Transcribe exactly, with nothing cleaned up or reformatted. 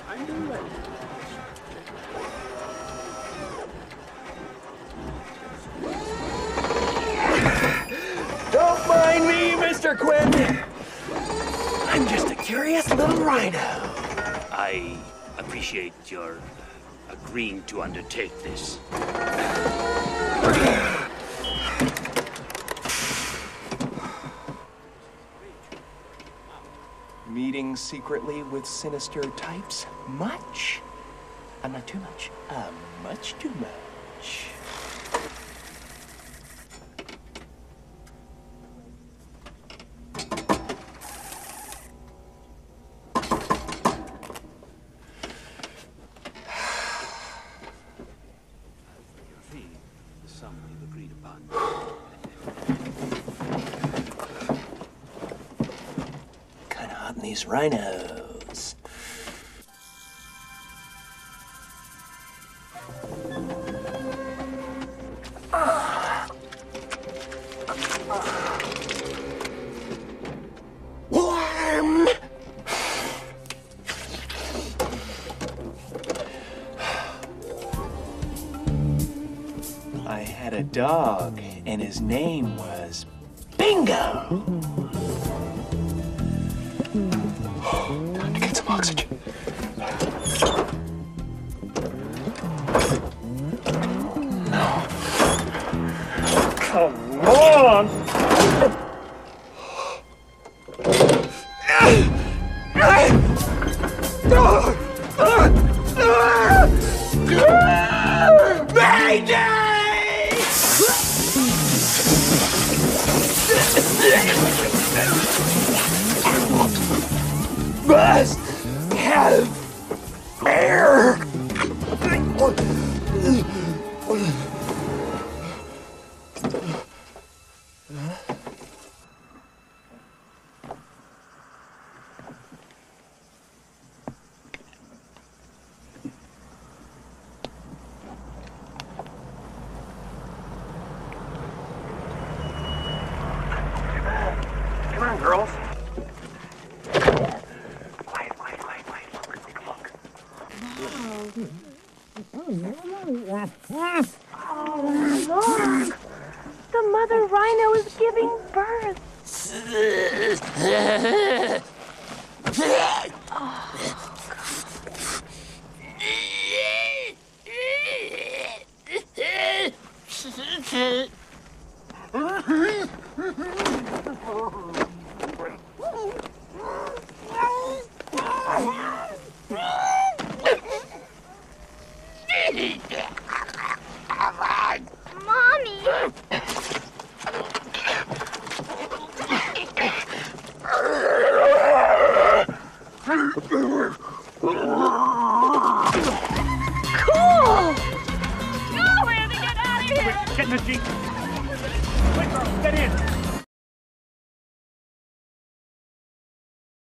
Don't mind me, Mister Quinn. I'm just a curious little rhino. I appreciate your agreeing to undertake this. Meeting secretly with sinister types? Much? I'm not too much. Uh, much too much. These rhinos. Warm. I had a dog, and his name was Bingo. Time to get some oxygen. No. Come on! Must have air. Come on, girls. Oh, look! The mother rhino is giving birth. Mommy! Cool! No, we have to get out of here! Get in the Jeep! Quick, girl, get in!